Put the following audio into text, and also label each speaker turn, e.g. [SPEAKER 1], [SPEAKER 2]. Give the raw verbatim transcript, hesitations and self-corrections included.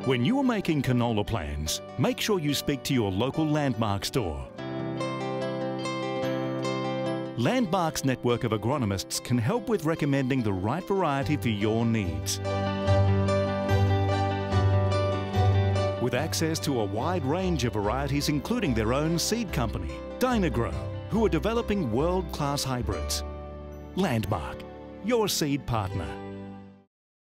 [SPEAKER 1] When you are making canola plans, make sure you speak to your local Landmark store. Landmark's network of agronomists can help with recommending the right variety for your needs. With access to a wide range of varieties including their own seed company, DynaGro, who are developing world-class hybrids. Landmark, your seed partner.